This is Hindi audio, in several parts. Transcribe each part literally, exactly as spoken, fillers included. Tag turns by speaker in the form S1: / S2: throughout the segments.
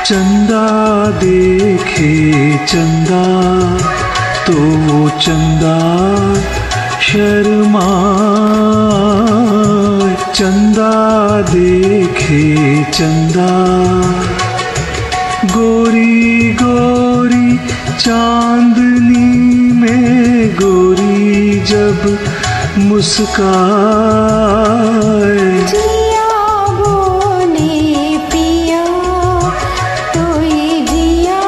S1: चंदा देखे चंदा तो वो चंदा शर्माए। चंदा देखे चंदा गोरी गोरी चांदनी में गोरी जब मुस्काए।
S2: जिया बोले पिया तो ये जिया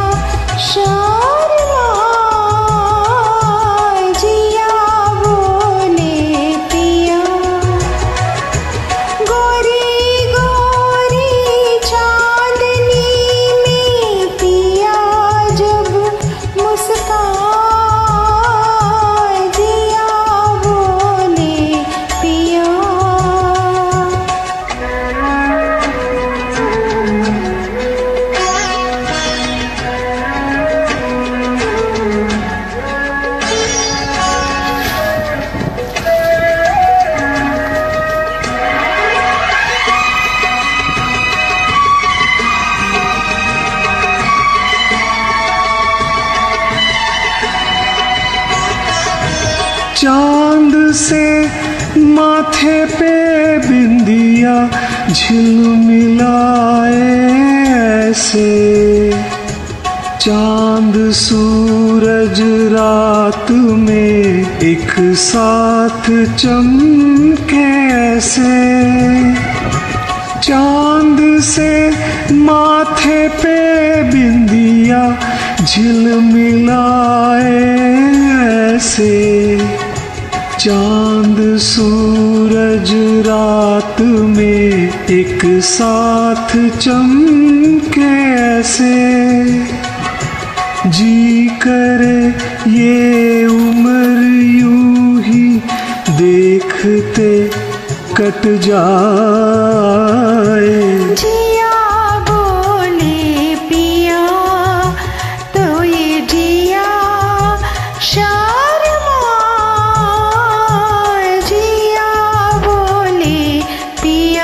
S2: शर्माए। जिया बोले पिया गोरी गोरी चांदनी में पिया जब मुस्काए। जिया बोले पिया।
S1: चांद से माथे पे बिंदिया झिलमिलाए ऐसे। चांद सूरज रात में एक साथ चमके ऐसे। चांद से माथे पे बिंदिया झिलमिलाए ऐसे। चांद सूरज रात में एक साथ चमके ऐसे। जी करे ये उम्र यूं ही देखते कट जाए।
S2: जिया बोले पिया तो ये जिया शर्माए। जिया बोले पिया।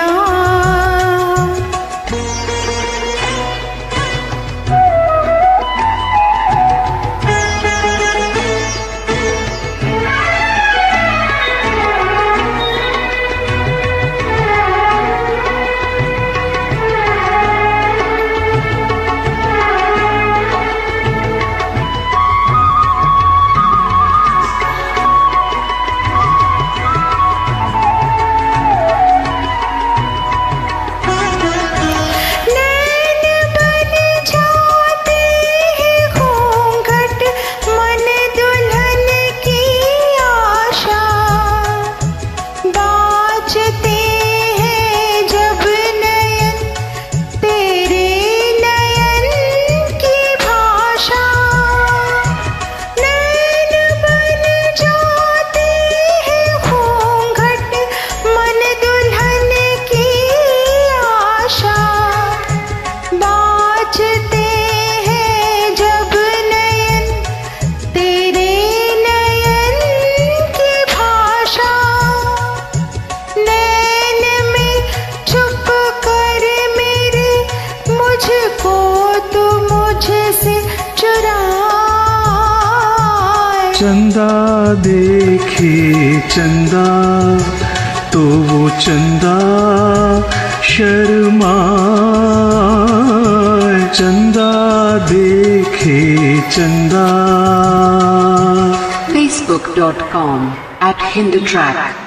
S1: चंदा देखे चंदा तो वो चंदा शर्माए। चंदा देखे चंदा।
S3: facebook dot com at hindu track